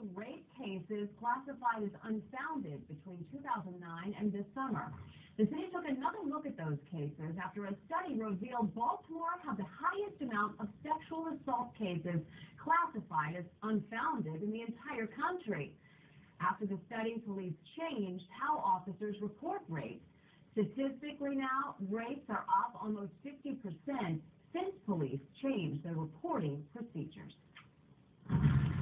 rape cases classified as unfounded between 2009 and this summer. The city took another look at those cases after a study revealed Baltimore had the highest amount of sexual assault cases classified as unfounded in the entire country. After the study, police changed how officers report rapes. Statistically now, rapes are up almost 50% since police changed their reporting procedures.